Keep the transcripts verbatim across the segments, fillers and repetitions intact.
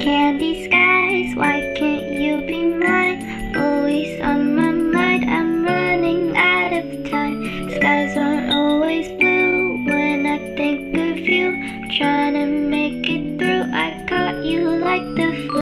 candy skies. Why can't you be mine? Always on my mind, I'm running out of time. Skies aren't always blue when I think of you. Trying to make it through, I caught you like the flu.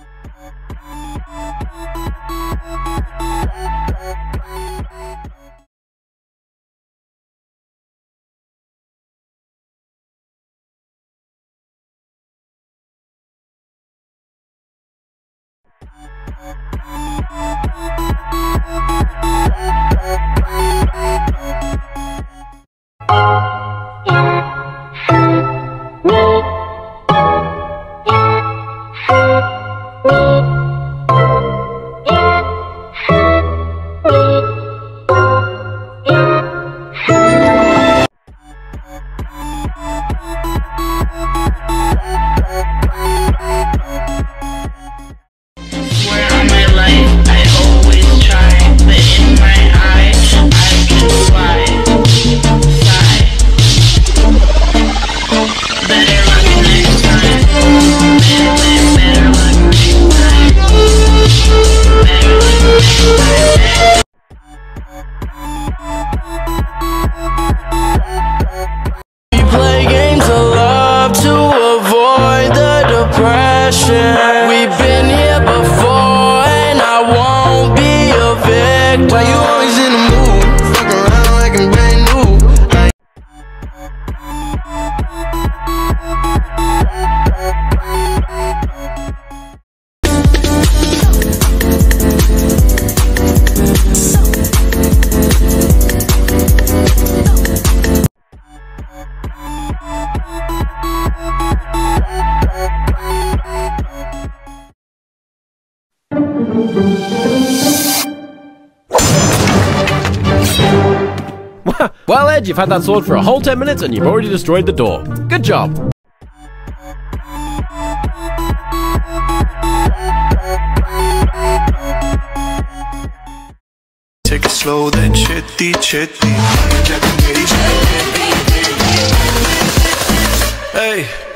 We've been here before, and I won't be a victim. Why you always in the mood? Fuck around like I'm brand new. Like Well, Ed, you've had that sword for a whole ten minutes and you've already destroyed the door. Good job. Take it slow, then chitty chitty. Hey.